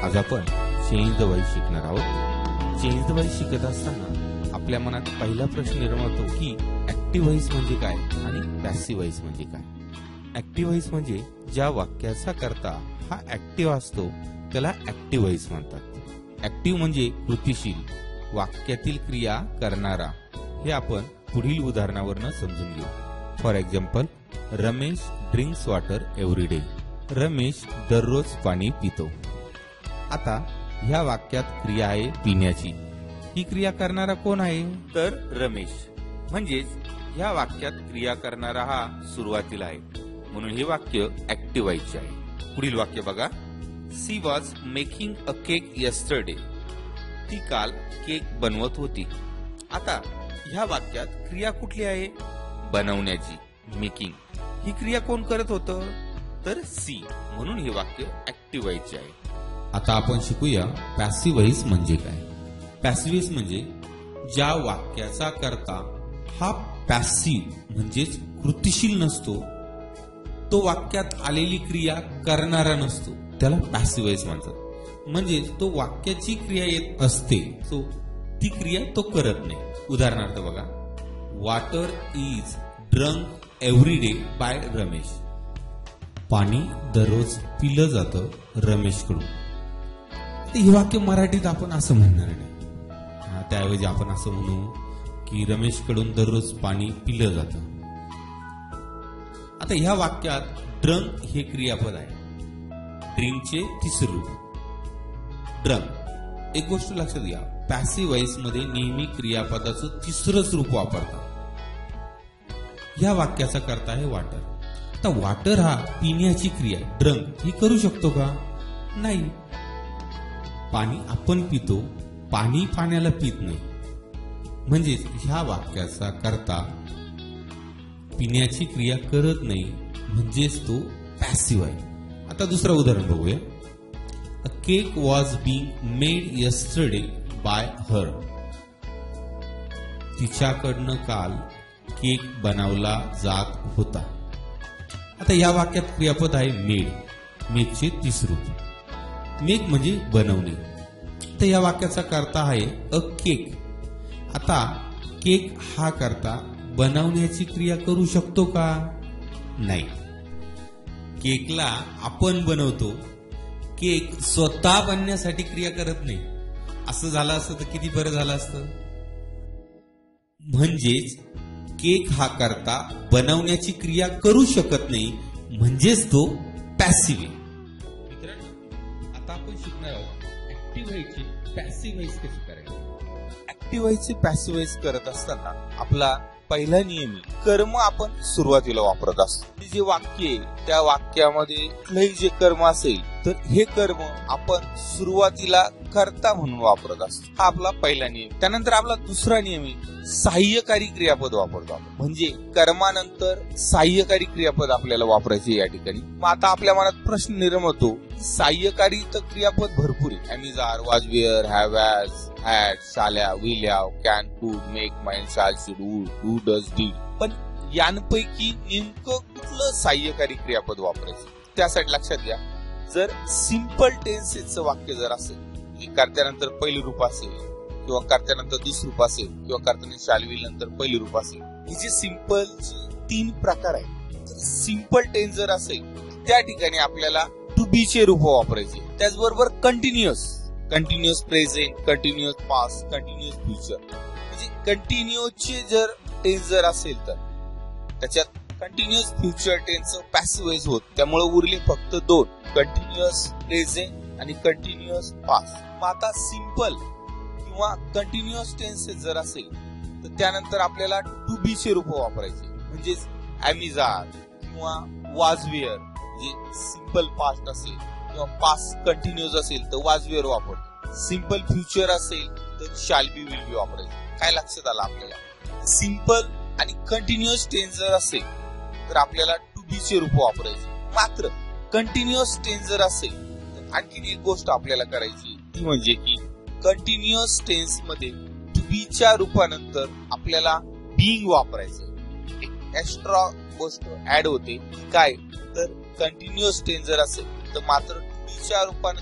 आज आपण change the voice शिकणार आहोत। चेंज द व्हॉइस शिकत असताना आपल्या मनात पहिला प्रश्न निर्माण होतो की ऍक्टिव्ह व्हॉइस म्हणजे काय आणि पॅसिव्ह व्हॉइस म्हणजे काय। ऍक्टिव्ह व्हॉइस म्हणजे ज्या वाक्याचा कर्ता हा ऍक्टिव्ह असतो त्याला ऍक्टिव्ह व्हॉइस म्हणतात। ऍक्टिव्ह म्हणजे कृतीशील, वाक्यातील क्रिया करणारा। हे आपण पुढील उदाहरणावरून समजून घेऊ। For example, Ramesh drinks water every day. Ramesh दररोज पाणी पितो। आता ह्या वाक्यात क्रिया आहे पिण्याची। ही क्रिया करणारा कोण आहे तर रमेश, म्हणजेच ह्या वाक्यात क्रिया करणारा हा सुरुवातीला आहे, म्हणून हे वाक्य ऍक्टिव्ह व्हायचे आहे। पुढील वाक्य बघा, she was making a cake yesterday. ती काल केक बनवत होती। आता ह्या वाक्यात क्रिया कुठली आहे बनवण्याची, मेकिंग। ही क्रिया कोण करत होतं तर सी, म्हणून हे वाक्य ऍक्टिव्ह व्हायचे आहे। आता आपण शिकूया पॅसिव्ह व्हॉइस म्हणजे काय। पॅसिव्ह व्हॉइस म्हणजे ज्या वाक्याचा कर्ता हा पॅसिव्ह म्हणजेच कृतीशील नसतो, तो वाक्यात आलेली क्रिया करणारा नसतो, त्याला पॅसिव्ह व्हॉइस म्हणतात। म्हणजे तो वाक्याची क्रिया येत असते, तो ती क्रिया तो करत नाही। उदाहरणार्थ बघा, water is drunk every day by Ramesh. पाणी दररोज पिलं जातं रमेशकडून। हे वाक्य मराठीत आपण असं म्हणणार नाही, त्याऐवजी आपण असं म्हणू की रमेशकडून दररोज पाणी पिलं जातं। आता ह्या वाक्यात ड्रंक हे क्रियापद आहे, ड्रिंकचे तिसरे रूप ड्रंक। एक गोष्ट लक्षात घ्या, पॅसिव्ह व्हॉइस मध्ये नेहमी क्रियापदाचं तिसरंच रूप वापरतात। ह्या वाक्याचा कर्ता आहे वॉटर। आता वॉटर हा पिण्याची क्रिया ड्रंक ही करू शकतो का नाही। पाणी आपण पितो, पाणी पाण्याला पित नाही, म्हणजे ह्या वाक्याचा कर्ता पिण्याची क्रिया करत नाही, म्हणजेच तो पॅसिव्ह आहे। आता दुसरं उदाहरण बघूया, a cake was being made yesterday by her. तिच्याकडनं काल केक बनवला जात होता। आता या वाक्यात क्रियापद आहे मेड, मेकचे तिसरे रूप। मेक म्हणजे बनवणे। तर या वाक्याचा कर्ता आहे अ केक। आता केक हा कर्ता बनवण्याची क्रिया करू शकतो का नाही। केकला आपण बनवतो, केक स्वतः बनण्यासाठी क्रिया करत नाही। असं झालं असतं तर किती बरं झालं असतं। म्हणजेच केक हा करता बनवण्याची क्रिया करू शकत नाही, म्हणजेच तो पॅसिव्ह आहे। मित्रांनो, आता आपण शिकणार आहोत ऍक्टिव्ह व्हॉइसची पॅसिव्ह व्हॉइस कशी करायची। ऍक्टिव्ह व्हॉइसची पॅसिव्ह व्हॉइस करत असताना आपला पहिला नियम कर्म आपण सुरुवातीला वापरत असतो। जे वाक्य आहे त्या वाक्यामध्ये कुठलंही जे कर्म असेल तर हे कर्म आपण सुरुवातीला कर्ता म्हणून वापरत असतो। हा आपला पहिला नियम। त्यानंतर आपला दुसरा नियम आहे सहाय्यकारी क्रियापद वापरतो आपण, म्हणजे कर्मानंतर सहाय्यकारी क्रियापद आपल्याला वापरायचे या ठिकाणी। मग आता आपल्या मनात प्रश्न निर्माण होतो, सहाय्यकारी तर क्रियापद भरपूर आहे, am is are, was, were, have, has, had, शाल्या, will have, can, could, make, mind, shall, should, would, do, does, did. पण यांपैकी नेमकं कुठलं सहाय्यकारी क्रियापद वापरायचं त्यासाठी लक्षात घ्या, जर सिंपल टेन्सेसचं वाक्य जर असेल, कर्त्यानंतर पहिलं रूप असेल किंवा कर्त्यानंतर दुसरं रूप असेल किंवा कर्त्याने शाल विल नंतर पहिलं रूप असेल, हे जे सिंपल 3 प्रकार आहेत। सिंपल टेन्स जर असेल त्या ठिकाणी आपल्याला टू बी चे रूप वापरायचे। त्याचबरोबर continuous present, continuous past, continuous future, म्हणजे कंटिन्युअस चे जर टेन्स जर असेल तर त्याच्यात continuous future tense passive voice होत, त्यामुळे उरले फक्त 2, कंटिन्युअस प्रेझेंट आणि कंटिन्युअस पास्ट। मग आता सिंपल किंवा कंटिन्युअस टेन्सेस जर असेल तर त्यानंतर आपल्याला टू बी चे रूप वापरायचे, म्हणजे एमिजार किंवा वॉज वेअर, म्हणजे सिंपल पास्ट असेल किंवा पास्ट कंटिन्युअस असेल तर वॉज वेअर वापरतो। सिंपल फ्युचर असेल तर शाल बी, विल बी वापरायचे। काय लक्षात आलं आपल्याला, सिंपल आणि कंटिन्युअस टेन्स जर असेल तर आपल्याला टू बी चे रूप वापरायचे। मात्र कंटिन्युअस टेन्स जर असेल तर आणखी एक गोष्ट आपल्याला करायची, ती म्हणजे की कंटिन्युअस टेन्स मध्ये टू बी च्या रूपानंतर आपल्याला बीइंग वापरायचं। एक एक्स्ट्रा गोष्ट ऍड होते, काय तर कंटिन्युअस टेन्स जर असेल तर मात्र टू बी च्या रूपानंतर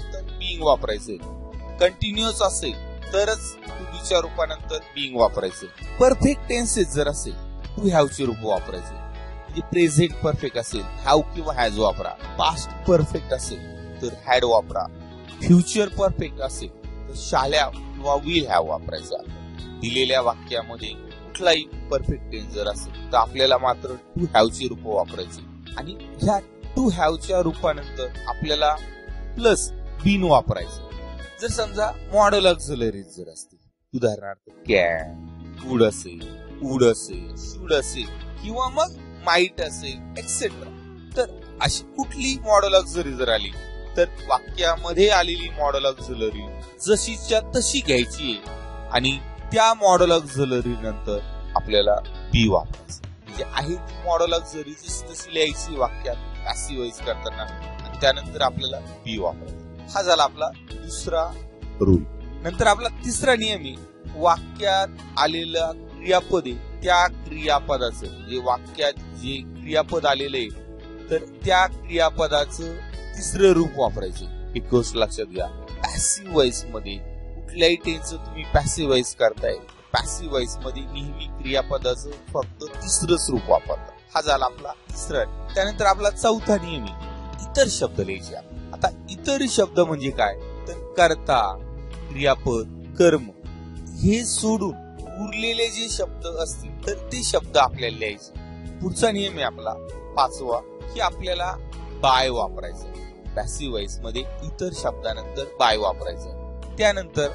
बिंग वापरायचे. कंटिन्युअस असेल तरच टू बी च्या रूपानंतर बिंग वापरायचे. परफेक्ट टेन्सेस जर असेल टू हॅव चे रूप वापरायचे. म्हणजे प्रेझेंट परफेक्ट असेल हॅव किंवा हॅज वापरा. पास्ट परफेक्ट असेल तर हॅड वापरा. फ्युचर परफेक्ट असेल तर शॅल हॅव किंवा विल हॅव वापरायचा. दिलेल्या वाक्यामध्ये कुठलाही परफेक्ट टेन्स जर असेल तर आपल्याला मात्र टू हॅव ची रूप वापरायची. आणि ह्या टू हॅव च्या रूपानंतर आपल्याला प्लस बीन वापरायचं. जर समजा मॉडल ऑक्झिलरीज जर असतील, उदाहरणार्थ कॅन, वुड असेल, शूड असेल किंवा मग माइट असेल एक्सेट्रा, तर अशी कुठली मॉडल ऑक्झिलरी जर आली तर वाक्यामध्ये आलेली मॉडल ऑक्झिलरी जशीच्या तशी घ्यायची आणि त्या मॉडल ऑक्झिलरी नंतर आपल्याला बी वापरायचं. म्हणजे आहे ती मॉडल ऑक्झिलरी जशी तशी लिहायची वाक्यात पॅसिव्ह वॉइस करताना आणि त्यानंतर आपल्याला बी वापरायचं. हा झाला आपला दुसरा रूल. नंतर आपला तिसरा नियम आहे वाक्यात आलेला क्रियापद आहे त्या क्रियापदाचं, म्हणजे वाक्यात जे क्रियापद आलेलं आहे तर त्या क्रियापदाचं तिसरं रूप वापरायचे. एक गोष्ट लक्षात घ्या, पॅसिव्ह वॉइस मध्ये कुठल्याही टेन्सचं तुम्ही पॅसिव्ह वॉइस करताय, पॅसिव्ह वॉइस मध्ये नेहमी क्रियापदाचं फक्त तिसरंच रूप वापरतात. हा झाला आपला तिसरा. त्यानंतर आपला चौथा नियम आहे इतर शब्द लिहायचे. आता इतर शब्द म्हणजे काय तर कर्ता, क्रियापद, कर्म हे सोडून उरलेले जे शब्द असतील तर ते शब्द आपल्याला लिहायचे. पुढचा नियम आहे आपला पाचवा की आपल्याला बाय वापरायचं. पॅसिव्ह वॉइस मध्ये इतर शब्दानंतर बाय वापरायचं. त्यानंतर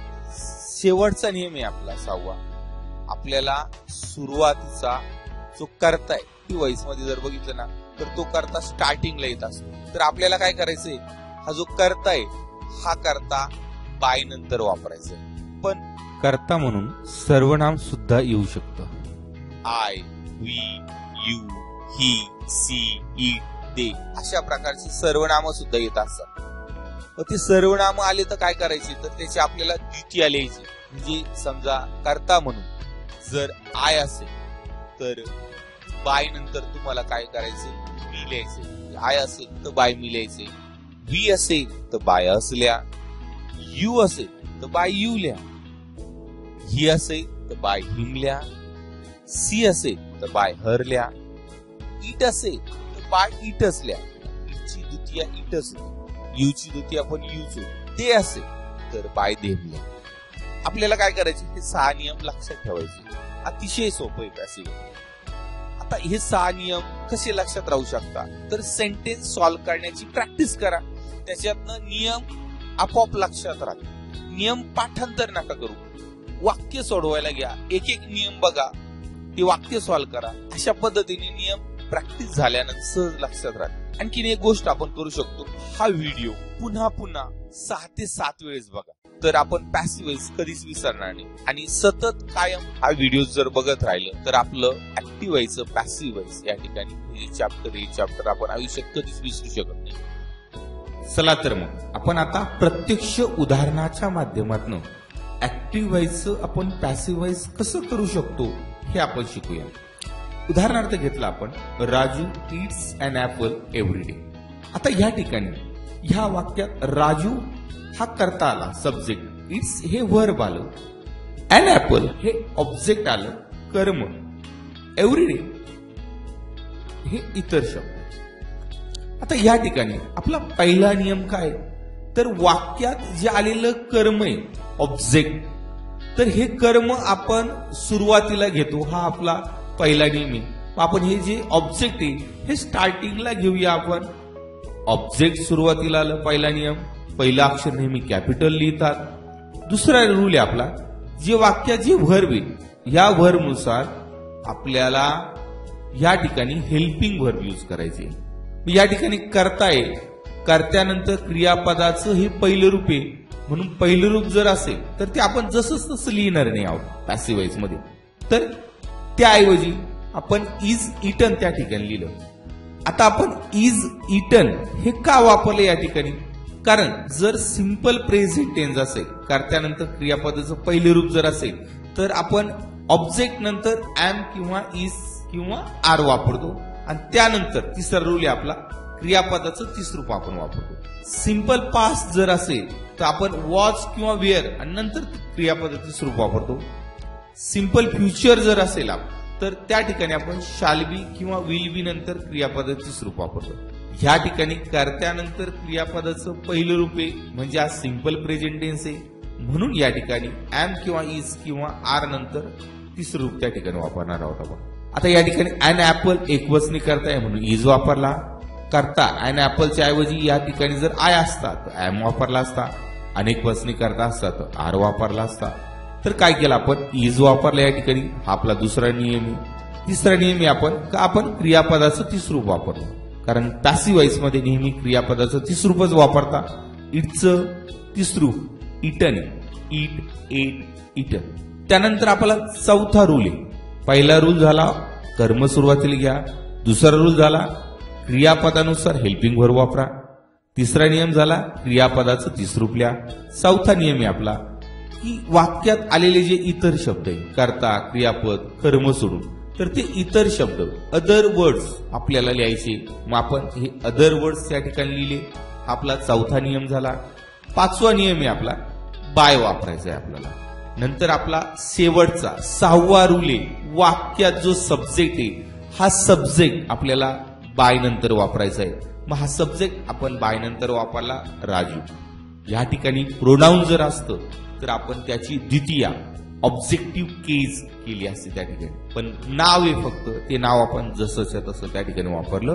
शेवटचा नियम आहे आपला सहावा, आपल्याला सुरुवातीचा जो कर्ता आहे ती वॉइस मध्ये जर बघितलं ना तर तो कर्ता स्टार्टिंगला येत असतो. तर आपल्याला काय करायचंय, हा जो कर्ता आहे हा कर्ता बाय नंतर वापरायचा. पण कर्ता म्हणून सर्वनाम सुद्धा येऊ शकतं. I, we, you, he, she, it, they अशा प्रकारची सर्वनाम सुद्धा येत असतात. ते सर्वनाम आले तर काय करायचे तर त्याची आपल्याला द्वितीय लिहायची. म्हणजे समजा कर्ता म्हणून जर आय असेल तर बाय नंतर तुम्हाला काय करायचे मी लिहायचे. आय असेल तर बाय मी लिहायचे. वी असेल तर बाय असल्या. यू असेल तर बाय यू लिहा. ही असेल तर बाय हिम लिहा. सी असेल तर बाय हर लिहा. इट असेल तर बाय इटच लिहा. इटची द्वितीय इटच लिहा. यूची द्वितीय आपण यूच. ते असेल तर बाय देम लिहा. आपल्याला काय करायचे हे 6 नियम लक्षात ठेवायचे. अतिशय सोपं आहे पॅसिव्ह. आता हे 6 नियम कसे लक्षात राहू शकतात तर सेंटेन्स सॉल्व्ह करण्याची प्रॅक्टिस करा. त्याच्यातनं नियम आपोआप लक्षात राहतात. नियम पाठांतर नका करू, वाक्य सोडवायला घ्या. एक एक नियम बघा, ते वाक्य सॉल्व्ह करा. अशा पद्धतीने नियम प्रॅक्टिस झाल्यानंतर सहज लक्षात राहते. आणखीन एक गोष्ट आपण करू शकतो, हा व्हिडिओ पुन्हा 6 ते 7 वेळेस बघा तर आपण पॅसिव्ह वॉइस कधीच विसरणार नाही. आणि सतत कायम हा व्हिडिओ जर बघत राहिलं तर आपलं ऍक्टिव्ह व्हायचं पॅसिव्ह वॉइस या ठिकाणी हे चॅप्टर आपण आयुष्यात कधीच विसरू शकत नाही. चला तर मग आपण आता प्रत्यक्ष उदाहरणाच्या माध्यमातून ऍक्टिव्ह व्हायचं आपण पॅसिव्ह व्हायस कसं करू शकतो हे आपण शिकूया. उदाहरणार्थ घेतला आपण Raju eats an apple every day. आता या ठिकाणी ह्या वाक्यात राजू हा कर्ता आला, सब्जेक्ट, इट्स हे वर्ब आलं, अन ऍपल हे ऑब्जेक्ट आलं, कर्म, एव्हरी डे हे इतर शब्द. आता या ठिकाणी आपला पहिला नियम काय तर वाक्यात जे आलेलं कर्म आहे ऑब्जेक्ट, तर हे कर्म आपण सुरुवातीला घेतो. हा आपला पहिला नियम आहे. आपण हे जे ऑब्जेक्ट आहे हे स्टार्टिंगला घेऊया. आपण ऑब्जेक्ट सुरुवातीला आलं, पहिला नियम, पहिला अक्षर नेहमी कॅपिटल लिहितात. दुसरा रूल आहे आपला, जे वाक्यात जे व्हर्ब आहे या व्हर्ब नुसार आपल्याला या ठिकाणी हेल्पिंग व्हर्ब यूज करायचे. या ठिकाणी कर्ता आहे, कर्त्यानंतर क्रियापदाचं हे पहिलं रूप आहे म्हणून पहिलं रूप जर असेल तर ते आपण जसं तसं लिहिणार नाही आहोत पॅसिव्ह वॉइस मध्ये. तर त्याऐवजी आपण इज इटन त्या ठिकाणी लिहिलं. आता आपण इज इटन हे का वापरले या ठिकाणी कारण जर सिंपल प्रेझेंट टेन्स असेल, कर्त्यानंतर क्रियापदाचं पहिले रूप जर असेल तर आपण ऑब्जेक्ट नंतर एम किंवा इज किंवा आर वापरतो आणि त्यानंतर तिसरा रूल आहे आपला क्रियापदाचं तीसरं रूप आपण वापरतो. सिंपल पास्ट जर असेल तर आपण वॉज किंवा वेअर आणि नंतर क्रियापदाचं तीसरं रूप वापरतो. सिंपल फ्युचर जर असेल तर त्या ठिकाणी आपण शाल बी किंवा विल बी नंतर क्रियापदाचं तीसरं रूप वापरतो. ह्या ठिकाणी कर्त्यानंतर क्रियापदाचं पहिलं रूप आहे म्हणजे हा सिंपल प्रेझेंट टेन्स आहे, म्हणून या ठिकाणी एम किंवा इज किंवा आर नंतर तिसरं रूप त्या ठिकाणी वापरणार आहोत आपण. आता या ठिकाणी अन ऍपल एकवचनी करता म्हणून इज वापरला. करता अन ऍपलच्या ऐवजी या ठिकाणी जर आय असता तर एम वापरला असता. अनेक वचनी करता असता तर आर वापरला असता. तर काय केलं आपण इज वापरला या ठिकाणी. हा आपला दुसरा नियम आहे. तिसरा नियम आहे आपण क्रियापदाचं तिसरं रूप वापरतो, कारण पॅसिव्ह व्हॉइस मध्ये नेहमी क्रियापदाचं तिसरं रूपच वापरता. इटचं तिसरं रूप इटन, इट, एट, इटन. त्यानंतर आपला चौथा रूल आहे. पहिला रूल झाला कर्म सुरुवातीला घ्या. दुसरा रूल झाला क्रियापदानुसार हेल्पिंग व्हर्ब वापरा. तिसरा नियम झाला क्रियापदाचं तिसरं रूप लिहा. चौथा नियम आहे आपला की वाक्यात आलेले जे इतर शब्द आहे कर्ता, क्रियापद, कर्म सोडून तर ते इतर शब्द अदर वर्ड्स आपल्याला लिहायचे. मग आपण हे अदर वर्ड्स या ठिकाणी लिहिले. आपला चौथा नियम झाला. पाचवा नियम आहे आपला बाय वापरायचा आहे आपल्याला. नंतर आपला शेवटचा सहावा रूल आहे वाक्यात जो सब्जेक्ट आहे हा सब्जेक्ट आपल्याला बाय नंतर वापरायचा आहे. मग हा सब्जेक्ट आपण बाय नंतर वापरला राजू. या ठिकाणी प्रोनाउन जर असतं तर आपण त्याची द्वितीया ऑब्जेक्टिव्ह केस केली असते त्या ठिकाणी, पण नाव आहे फक्त ते नाव आपण जसंच्या तसं त्या ठिकाणी वापरलं.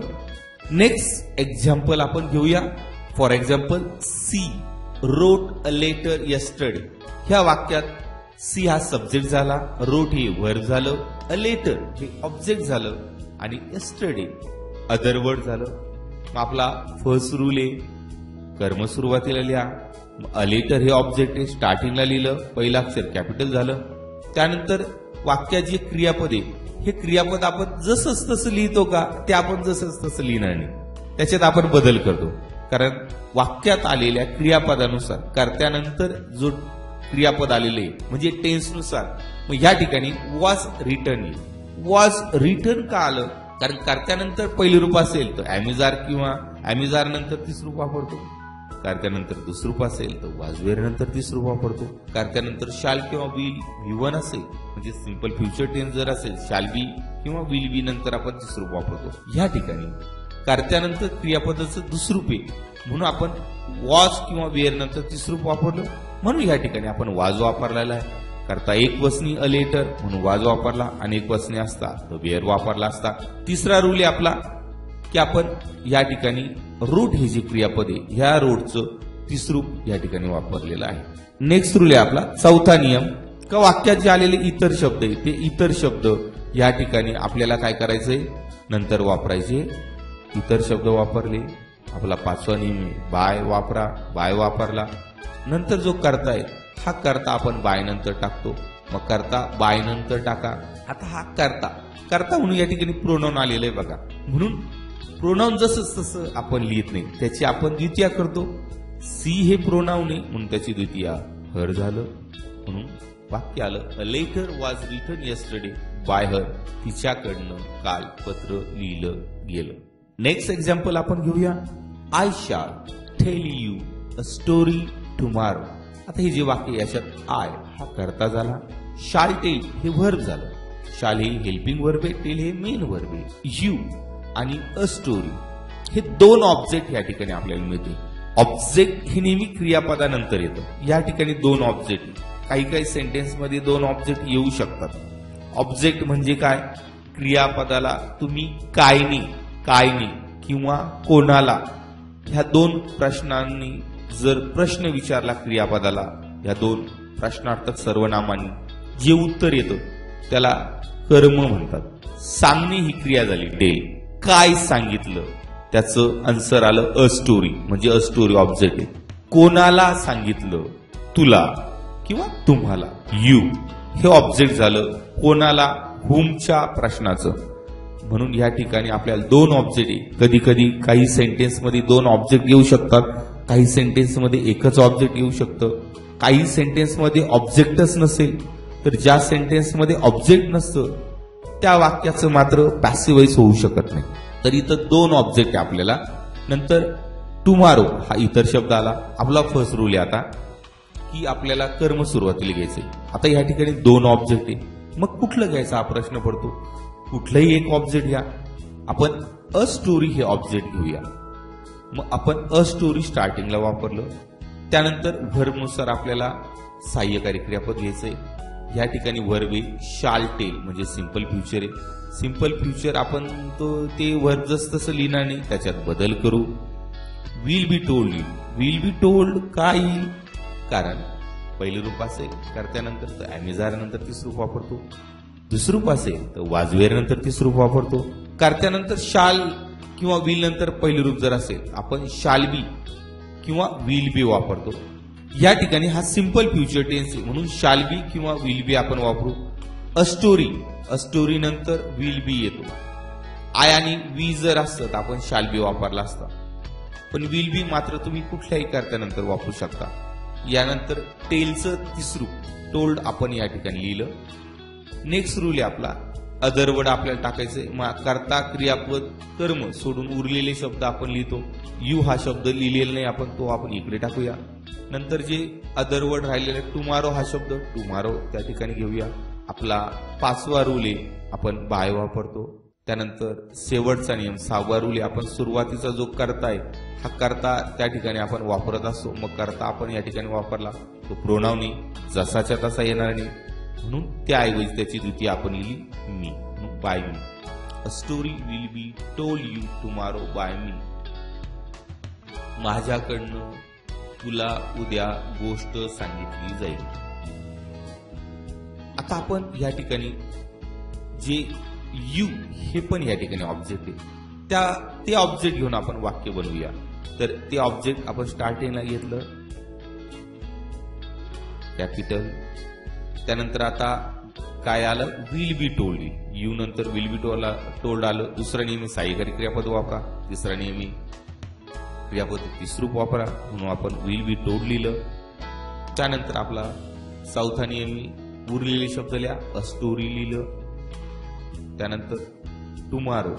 नेक्स्ट एक्झाम्पल आपण घेऊया. For example she wrote a letter yesterday. ह्या वाक्यात सी हा सब्जेक्ट झाला, रोट हे वर्ब झालं, अ लेटर हे ऑब्जेक्ट झालं आणि यस्टरडे अदर वर्ड झालं. मग आपला फर्स्ट रूल आहे कर्म सुरुवातीला लिहा. अ लेटर हे ऑब्जेक्ट आहे, स्टार्टिंगला लिहिलं, पहिलं अक्षर कॅपिटल झालं. त्यानंतर वाक्यात जे क्रियापद आहे हे क्रियापद आपण जसंच तसं लिहितो का ते आपण जसंच तसं लिहिणार नाही, त्याच्यात आपण बदल करतो. कारण वाक्यात आलेल्या क्रियापदानुसार कर्त्यानंतर जो क्रियापद आलेले म्हणजे टेन्सनुसार मग या ठिकाणी वॉज रिटर्न. वॉज रिटर्न का आलं कारण कर्त्यानंतर पहिलं रूप असेल तर ॲमिजार किंवा ॲमिजार नंतर तिसरं रूप वापरतो. कर्त्यानंतर दुसरं रूप असेल तर वाजवेर नंतर तिसरं रूप वापरतो. कर्त्यानंतर शाल किंवा विल V1 असेल म्हणजे सिंपल फ्युचर टेन्स जर असेल शाल बी किंवा विल बी नंतर आपण तिसरं रूप वापरतो. या ठिकाणी कर्त्यानंतर क्रियापदाचं दुसरं रूप आहे म्हणून आपण वॉज किंवा वेअर नंतर तिसरं रूप वापरलं, म्हणून या ठिकाणी आपण वाज वापरलेला आहे. करता एक वचनी अ लेटर म्हणून वाज वापरला, अनेक वचने असता तर वेअर वापरला असता. तिसरा रूल आहे आपला की आपण या ठिकाणी रूट हे जे क्रियापद आहे ह्या रूटचं तिसरं रूप या ठिकाणी वापरलेलं आहे. नेक्स्ट रूल आहे आपला चौथा नियम का वाक्यात जे आलेले इतर शब्द आहे ते इतर शब्द या ठिकाणी आपल्याला काय करायचंय नंतर वापरायचे. इतर शब्द वापरले. आपला पाचवा नियम आहे बाय वापरा. बाय वापरला. नंतर जो करता आहे हा करता आपण बाय नंतर टाकतो. मग करता बाय नंतर टाका. आता हा करता म्हणून या ठिकाणी प्रोनाउन आलेलं आहे बघा, म्हणून प्रोनाउन जसं तसं आपण लिहित नाही, त्याची आपण द्वितीया करतो. सी हे प्रोनाउन आहे म्हणून त्याची द्वितीया हर झालं, म्हणून वाक्य आलं a letter was written yesterday by her. तिच्याकडनं काल पत्र लिहिलं गेलं. नेक्स्ट एक्झाम्पल आपण घेऊया. I shall tell you a story tomorrow. आता हे जे वाक्य याच्यात आय हा करता झाला, शाल टेल हे वर्ब झालं. शाल हे हेल्पिंग वर्ब आहे, टेल हे मेन वर्ब आहे. यू आणि अ स्टोरी हे दोन ऑब्जेक्ट या ठिकाणी आपल्याला मिळते. ऑब्जेक्ट हे नेहमी क्रियापदानंतर येतं. या ठिकाणी दोन ऑब्जेक्ट काही सेंटेन्स मध्ये दोन ऑब्जेक्ट येऊ शकतात. ऑब्जेक्ट म्हणजे काय क्रियापदाला तुम्ही काय नाही किंवा कोणाला ह्या दोन प्रश्नांनी जर प्रश्न विचारला क्रियापदाला या दोन प्रश्नार्थक सर्वनामांनी जे उत्तर येतं त्याला कर्म म्हणतात. सांगणे ही क्रिया झाली टेल. काय सांगितलं त्याचं आन्सर आलं अ स्टोरी म्हणजे अ स्टोरी ऑब्जेक्ट आहे. कोणाला सांगितलं तुला किंवा तुम्हाला यू हे ऑब्जेक्ट झालं कोणाला हुमच्या प्रश्नाचं. म्हणून या ठिकाणी आपल्याला दोन ऑब्जेक्ट आहे. कधी कधी काही सेंटेन्स मध्ये दोन ऑब्जेक्ट येऊ शकतात, काही सेंटेन्स मध्ये एकच ऑब्जेक्ट येऊ शकतं, काही सेंटेन्स मध्ये ऑब्जेक्टच नसेल. तर ज्या सेंटेन्स मध्ये ऑब्जेक्ट नसतं त्या वाक्याचं मात्र पॅसिव्ह व्हॉइस होऊ शकत नाही. तर इथं दोन ऑब्जेक्ट आपल्याला नंतर टुमारो हा इतर शब्द आला. आपला फर्स्ट रूल आहे आता की आपल्याला कर्म सुरुवातीला घ्यायचंय. आता या ठिकाणी 2 ऑब्जेक्ट आहे, मग कुठलं घ्यायचा हा प्रश्न पडतो. कुठलंही एक ऑब्जेक्ट घ्या. आपण अ स्टोरी हे ऑब्जेक्ट घेऊया. मग आपण अ स्टोरी स्टार्टिंगला वापरलं. त्यानंतर व्हर्बनुसार आपल्याला सहाय्यकारी क्रियापद घ्यायचंय. या ठिकाणी व्हर्ब आहे शाल टेल म्हणजे सिंपल फ्युचर आहे. सिंपल फ्युचर आपण ते वर्ब जसं तसं लिहिणार नाही, त्याच्यात बदल करू. Will be told you. Will be told का येईल, कारण पहिले रूप असेल कर्त्यानंतर तर ॲमेझार नंतर तिसरं रूप वापरतो. दुसरं रूप असेल तर वाजवेर नंतर तिसरं रूप वापरतो. कर्त्यानंतर शाल किंवा विल नंतर पहिलं रूप जर असेल आपण शाल बी किंवा विल बी वापरतो. या ठिकाणी हा सिंपल फ्युचर टेन्स आहे म्हणून शाल बी किंवा विल बी आपण वापरू. अ स्टोरी नंतर विल बी येतो. आय आणि वी जर असतं तर आपण शाल बी वापरला असता, पण विल बी मात्र तुम्ही कुठल्याही कर्त्यानंतर वापरू शकता. यानंतर टेलचं तिसरूप टोल्ड आपण या ठिकाणी लिहिलं. नेक्स्ट रूल आहे आपला अदर वर्ड आपल्याला टाकायचंय. कर्ता क्रियापद कर्म सोडून उरलेले शब्द आपण लिहितो. यू हा शब्द लिहिलेला नाही आपण, तो आपण इकडे टाकूया. नंतर जे अदर वर्ड राहिलेले टुमारो हा शब्द टुमारो त्या ठिकाणी घेऊया. आपला 5वा रूल आहे आपण बाय वापरतो. त्यानंतर शेवटचा नियम 6वा रूल आहे आपण सुरुवातीचा जो कर्ता आहे हा कर्ता त्या ठिकाणी आपण वापरत असतो. मग कर्ता आपण या ठिकाणी वापरला तो प्रोनाउन जसाच्या तसा येणार नाही म्हणून त्याऐवजी त्याची द्वितीय आपण लिहिली me, by me. A story will be told you tomorrow by me. माझ्याकडनं तुला उद्या गोष्ट सांगितली जाईल. आता आपण या ठिकाणी जे यू हे पण या ठिकाणी ऑब्जेक्ट आहे, ते ऑब्जेक्ट घेऊन आपण वाक्य बनवूया. तर ते ऑब्जेक्ट आपण स्टार्टिंगला घेतलं कॅपिटल. त्यानंतर आता काय आलं विल बी टोल्ड यू नंतर विल बी टोल्ड आलं. दुसरा नेहमी सहाय्यकारी क्रियापद वापरा. तिसरा नेहमी क्रियापद तिसरूप वापरा म्हणून आपण विल बी टोल्ड लिहिलं. त्यानंतर आपला 4था नेहमी उरलेले शब्द लिहा. अ स्टोरी लिहिलं. त्यानंतर टुमारो.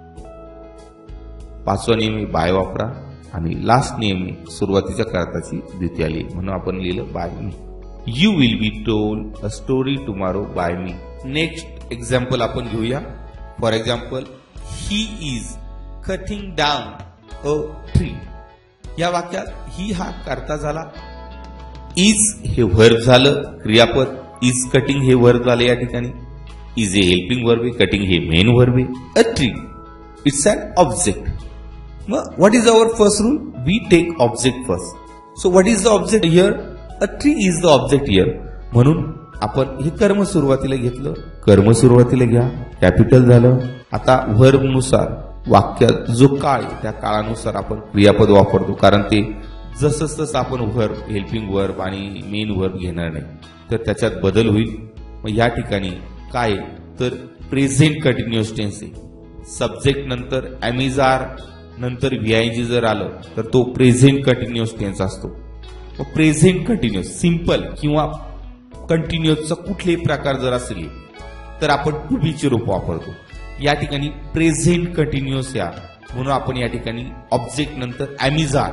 5वा नेहमी बाय वापरा आणि लास्ट नेहमी सुरुवातीच्या कर्ताची द्वितीय लिहि म्हणून आपण लिहिलं by me. You will be told a story tomorrow by me. Next example आपण घेऊया. For example he is cutting down a tree. या वाक्यात ही हा कर्ता झाला. इज हे वर्ब झालं क्रियापद. इज कटिंग हे वर्ब झाले या ठिकाणी. इज ए हेल्पिंग वर्ब आहे. कटिंग हे मेन वर्ब आहे. A tree it's an object. मग what is our first rule? We take object first. So what is the object here? A tree is the object here. म्हणून आपण हे कर्म सुरुवातीला घेतलं. कर्म सुरुवातीला घ्या. कॅपिटल झालं. आता व्हर्ब नुसार वाक्यात जो काळ आहे त्या काळानुसार आपण क्रियापद वापरतो, कारण ते जसं तसं आपण व्हर्ब हेल्पिंग वर्ब आणि मेन वर्ब घेणार नाही, तर त्याच्यात बदल होईल. मग या ठिकाणी काय तर प्रेझेंट कंटिन्युअस टेन्स आहे. सब्जेक्ट नंतर ॲमिजार नंतर व्हीआयजी जर आलं तर तो प्रेझेंट कंटिन्युअस टेन्स असतो. मग प्रेझेंट कंटिन्युअस सिंपल किंवा कंटिन्युअसचा कुठलेही प्रकार जर असेल तर आपण टू बीचे रूप वापरतो. या ठिकाणी प्रेझेंट कंटिन्युअस या म्हणून आपण या ठिकाणी ऑब्जेक्ट नंतर ॲमिजार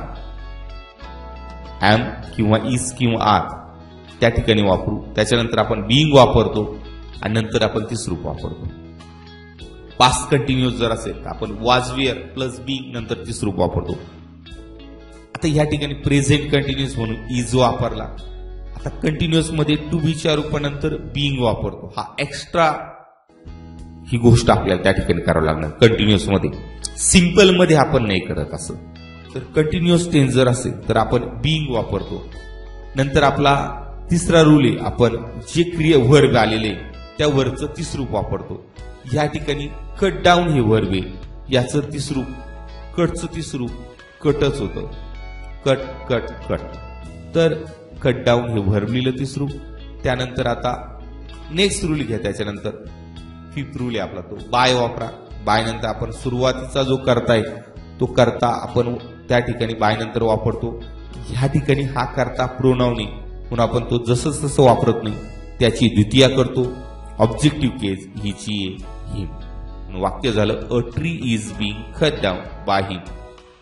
ॲम किंवा इज किंवा आर त्या ठिकाणी वापरू. त्याच्यानंतर आपण बीइंग वापरतो आणि नंतर आपण तिसरं रूप वापरतो. पास्ट कंटिन्युअस जर असेल तर आपण वाज वेअर प्लस बीइंग नंतर तिसरं रूप वापरतो. आता या ठिकाणी प्रेझेंट कंटिन्युअस म्हणून इज वापरला. आता कंटिन्युअस मध्ये टू बीच्या रूपानंतर बीइंग वापरतो. हा एक्स्ट्रा ही गोष्ट आपल्याला त्या ठिकाणी करावं लागणार. कंटिन्युअस मध्ये सिंपल मध्ये आपण नाही करत असं. तर कंटिन्युअस टेन्स जर असेल तर आपण बीइंग वापरतो. नंतर आपला तिसरा रूल आहे आपण जे क्रिया वर्ब आलेले त्या वर्बचं तिसरं रूप वापरतो. या ठिकाणी कट डाऊन हे वर्ब आहे. याचं तिसरं रूप कटचं तिसरं रूप कटच होतं. Cut cut cut. तर कट डाऊन हे वर्ब लिहिलं तिसरं रूप. त्यानंतर आता नेक्स्ट रूल घ्या. त्याच्यानंतर 5th रूल आहे आपला तो बाय वापरा. बाय नंतर आपण सुरुवातीचा जो कर्ता आहे तो कर्ता आपण त्या ठिकाणी बाय नंतर वापरतो. ह्या ठिकाणी हा कर्ता प्रोनाउन आहे म्हणून आपण तो जसं तसं वापरत नाही, त्याची द्वितीया करतो. ऑब्जेक्टिव्ह केस हिची हिम. वाक्य झालं a tree is being cut down by him.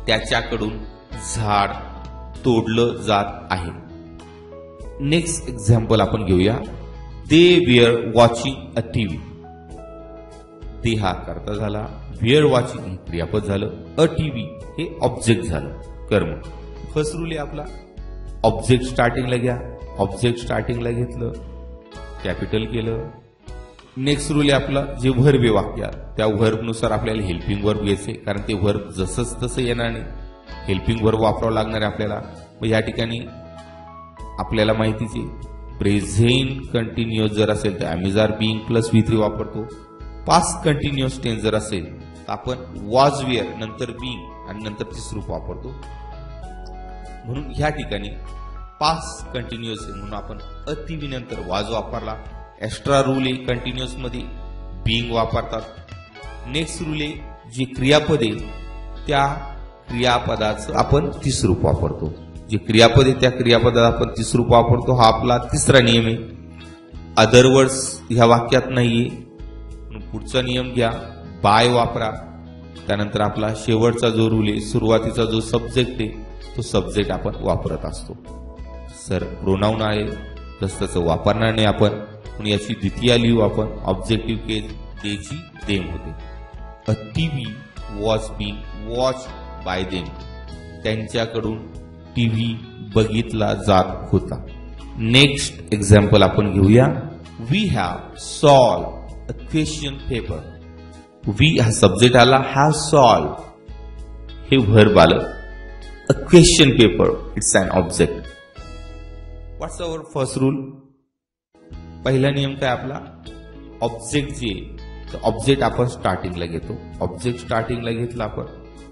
त्याच्याकडून झाड तोडलं जात आहे. नेक्स्ट एक्झाम्पल आपण घेऊया. They were watching a TV. ते हा करता झाला, वेअर वॉचिंग हे क्रियापद झालं, अ टीव्ही हे ऑब्जेक्ट झालं, कर्म. फर्स्ट रूल आहे आपला, ऑब्जेक्ट स्टार्टिंगला घ्या. ऑब्जेक्ट स्टार्टिंगला घेतलं, कॅपिटल केलं. नेक्स्ट रूल आहे आपला, जे व्हर्ब आहे वाक्यात त्या व्हर्बनुसार आपल्याला हेल्पिंग वर्ब घ्यायचे, कारण ते व्हर्ब जसंच तसं येणार नाही, हेल्पिंग वर्ब वापरावं लागणार आहे आपल्याला. मग या ठिकाणी आपल्याला माहितीच आहे, प्रेझेंट कंटिन्युअस जर असेल तर am is are being plus V3 वापरतो. पास्ट कंटिन्युअस टेन्स जर असेल तर आपण वॉज वेअर नंतर बीइंग आणि नंतर तिसरं रूप वापरतो. म्हणून ह्या ठिकाणी पास्ट कंटिन्युअस म्हणून आपण अ टीव्ही नंतर वॉज वापरला. एक्स्ट्रा रूल आहे, कंटिन्युअस मध्ये बीइंग वापरतात. नेक्स्ट रूल आहे, जे क्रियापद आहे त्या क्रियापदाचं आपण तिसरं रूप वापरतो. जे क्रियापद आहे त्या क्रियापदात आपण तिसरं रूप वापरतो. हा आपला तिसरा नियम आहे. अदर वर्ड्स ह्या वाक्यात नाहीये. पुढचा नियम घ्या, बाय वापरा. त्यानंतर आपला शेवटचा जो रूल आहे, सुरुवातीचा जो सब्जेक्ट आहे तो सब्जेक्ट आपण वापरत असतो. सर प्रोनाउन आहे तसं वापरणार नाही आपण, पण याची द्वितीय लिहू आपण. ऑब्जेक्टिव्ह केस देची देम होते. A TV was being watch by them. त्यांच्याकडून टीव्ही बघितला जात होता. नेक्स्ट एक्झाम्पल आपण घेऊया. We have solve a question paper. We हा सब्जेक्ट आला, हॅव सॉल्व हे व्हर्ब आलं. A question paper it's an object. What's our first rule? पहिला नियम काय आपला, ऑब्जेक्ट जे तर ऑब्जेक्ट आपण स्टार्टिंगला घेतो. ऑब्जेक्ट स्टार्टिंगला घेतला आपण,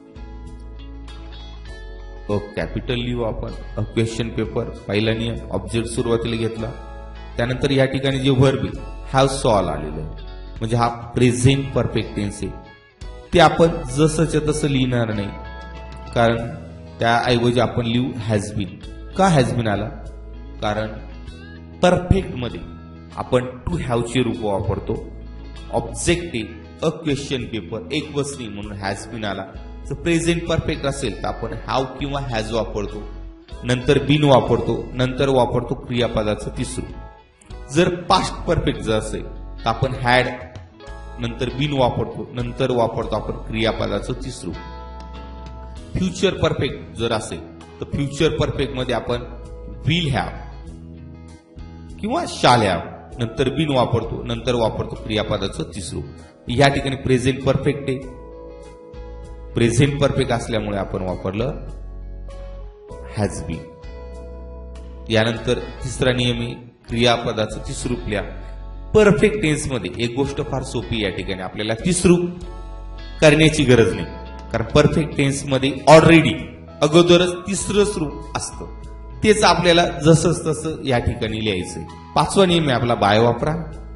कॅपिटल लिहू आपण. अ क्वेश्चन पेपर पहिला नियम, ऑब्जेक्ट सुरुवातीला घेतला. त्यानंतर या ठिकाणी जे व्हर्ब आहे हॅव सॉल्व आलेलं आहे, म्हणजे हा प्रेझेंट परफेक्ट टेन्स आहे. ते आपण जसंच्या तसं लिहिणार नाही, कारण त्याऐवजी आपण लिहू हॅज बीन. का हॅज बीन आला? कारण परफेक्ट मध्ये आपण टू हॅवचे रूप वापरतो. ऑब्जेक्ट आहे अ क्वेश्चन पेपर, एक वचनी म्हणून हॅज बीन आला. जर प्रेझेंट परफेक्ट असेल तर आपण हॅव किंवा हॅज वापरतो, नंतर बीन वापरतो, नंतर वापरतो क्रियापदाचं तिसरं. जर पास्ट परफेक्ट जर असेल तर आपण हॅड नंतर बीन वापरतो, नंतर वापरतो आपण क्रियापदाचं तिसरं. फ्युचर परफेक्ट जर असेल तर फ्युचर परफेक्ट मध्ये आपण विल हॅव किंवा शाल हॅव, नंतर बीन वापरतो, नंतर वापरतो क्रियापदाचं तिसरं. या ठिकाणी प्रेझेंट परफेक्ट आहे. प्रेझेंट परफेक्ट असल्यामुळे आपण वापरलं हॅज बीन. यानंतर तिसरा नियम आहे, क्रियापदाचं तिसरं रूप लिहा. परफेक्ट टेन्स मध्ये एक गोष्ट फार सोपी, या ठिकाणी आपल्याला तिसरं रूप करण्याची गरज नाही, कारण परफेक्ट टेन्स मध्ये ऑलरेडी अगोदरच तिसरंच रूप असतं. तेच आपल्याला जसंच तसं या ठिकाणी लिहायचंय. पाचवा नियम आहे आपला बाय वापरा.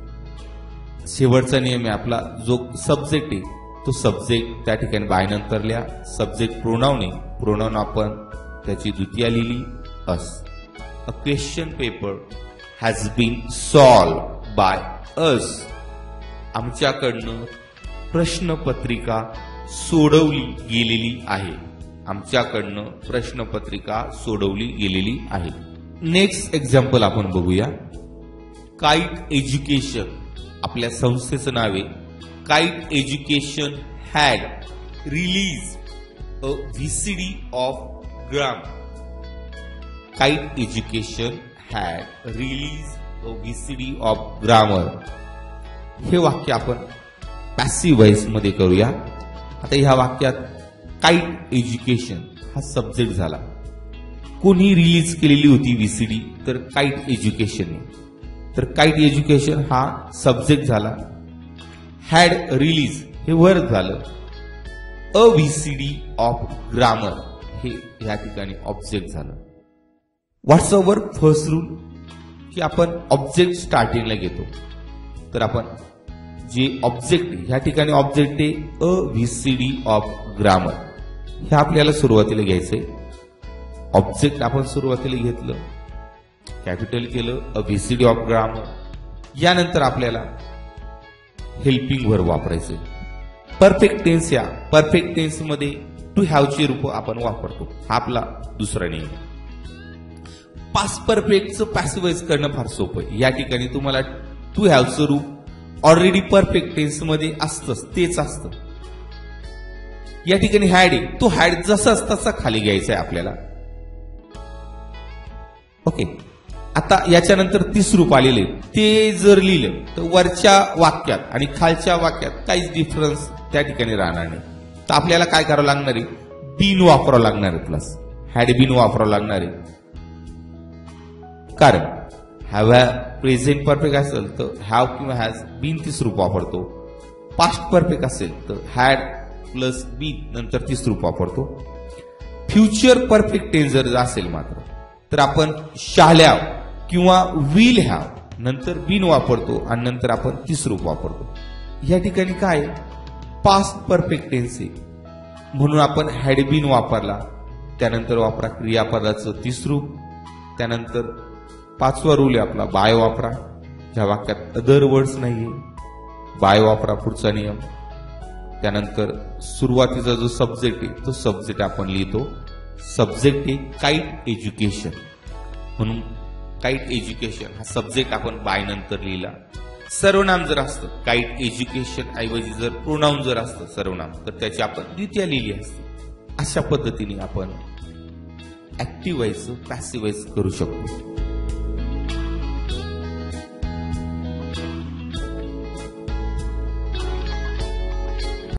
शेवटचा नियम आहे आपला, जो सब्जेक्ट आहे तो सब्जेक्ट त्या ठिकाणी बाय नंतर लिहा. सब्जेक्ट प्रोनाउन आहे, प्रोनाउन आपण त्याची द्वितीय लिहिली us. A question paper has been solve by us. आमच्याकडनं प्रश्नपत्रिका सोडवली गेलेली आहे. आमच्याकडनं प्रश्नपत्रिका सोडवली गेलेली आहे. नेक्स्ट एक्झाम्पल आपण बघूया. काईट एज्युकेशन आपल्या संस्थेचं नाव आहे. Kite Education had release a VCD of grammar. Kite Education had release a VCD of grammar. हे वाक्य आपण पॅसिव्ह व्हॉइस मध्ये करूया. आता ह्या वाक्यात काईट एज्युकेशन हा सब्जेक्ट झाला. कोणी रिलीज केलेली होती VCD? तर काईट एज्युकेशन. तर काईट एज्युकेशन हा सब्जेक्ट झाला. हॅड रिलीज हे वर्ब झालं. अ VCD ऑफ ग्रामर हे या ठिकाणी ऑब्जेक्ट झालं. What's our first rule? की आपण ऑब्जेक्ट स्टार्टिंगला घेतो. तर आपण जे ऑब्जेक्ट या ठिकाणी ऑब्जेक्ट आहे अ VCD ऑफ ग्रामर, हे आपल्याला सुरुवातीला घ्यायचंय. ऑब्जेक्ट आपण सुरुवातीला घेतलं, कॅपिटल केलं, अ VCD ऑफ ग्रामर. यानंतर आपल्याला हेल्पिंग वर्ब वापरायचे. परफेक्ट टेन्स, या परफेक्ट टेन्स मध्ये टू हॅवचे रूप आपण वापरतो. हा आपला दुसरा नियम. पास्ट परफेक्टचं पॅसिव्हाइज करणं फार सोपं आहे. या ठिकाणी तुम्हाला टू हॅवचं रूप ऑलरेडी परफेक्ट टेन्स मध्ये असतंच, तेच असतं. या ठिकाणी हॅड आहे, तो हॅड जसाच तसा खाली घ्यायचा आहे आपल्याला. ओके, आता याच्यानंतर तिसरं रूप आलेले ते जर लिहिलं तर वरच्या वाक्यात आणि खालच्या वाक्यात काहीच डिफरन्स त्या ठिकाणी राहणार नाही. तर आपल्याला काय करावं लागणार आहे, बीन वापरावं लागणार आहे. प्लस हॅड बीन वापरावं लागणार आहे. कारण हॅव प्रेझेंट परफेक्ट असेल तर हॅव किंवा हॅज बीन तिसरं रूप वापरतो. पास्ट परफेक्ट असेल तर हॅड प्लस बीन नंतर तिसरं रूप वापरतो. फ्युचर परफेक्ट टेन्स जर असेल मात्र तर आपण शाल हॅव किंवा विल हॅव नंतर बीन वापरतो आणि नंतर आपण तिसरं रूप वापरतो. या ठिकाणी काय पास्ट परफेक्ट टेन्स आहे म्हणून आपण हॅड बीन वापरला. त्यानंतर वापरा क्रियापदाचं तिसरं रूप. त्यानंतर पाचवा रूल आहे आपला बाय वापरा. ज्या वाक्यात अदर वर्ड्स नाहीये बाय वापरा पुढचा नियम. त्यानंतर सुरुवातीचा जो सब्जेक्ट आहे तो सब्जेक्ट आपण लिहितो. सब्जेक्ट आहे काइट एज्युकेशन म्हणून काइट एज्युकेशन हा सब्जेक्ट आपण बाय नंतर लिहिला. सर्वनाम जर असतं काइट एज्युकेशन ऐवजी जर प्रोनाउन जर असतं सर्वनाम तर त्याची आपण द्वितीय लिहिली असते. अशा पद्धतीने आपण ऍक्टिव्ह व्हायचं पॅसिव्ह व्हायचं करू शकतो.